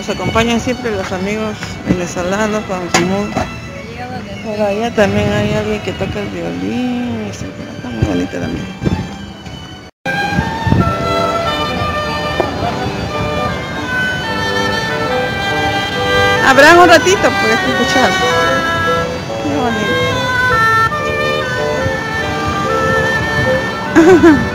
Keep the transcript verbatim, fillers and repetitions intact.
Nos acompañan siempre los amigos venezolanos con su música. Por allá también hay alguien que toca el violín. Está muy bonita también. Habrán un ratito por escuchar. Qué bonito.